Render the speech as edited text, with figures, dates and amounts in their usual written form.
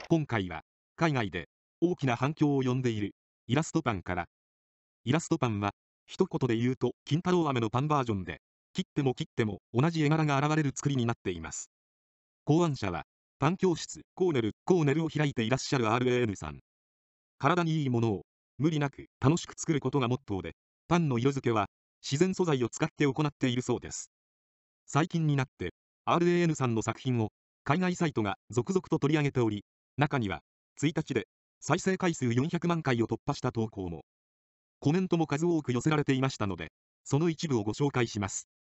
今回は海外で大きな反響を呼んでいるイラストパンから。イラストパンは一言で言うと金太郎飴のパンバージョンで、切っても切っても同じ絵柄が現れる作りになっています。考案者はパン教室コーネルを開いていらっしゃる RAN さん。体にいいものを無理なく楽しく作ることがモットーで、パンの色付けは自然素材を使って行っているそうです。最近になって RAN さんの作品を海外サイトが続々と取り上げており、中には1日で再生回数400万回を突破した投稿も。コメントも数多く寄せられていましたので、その一部をご紹介します。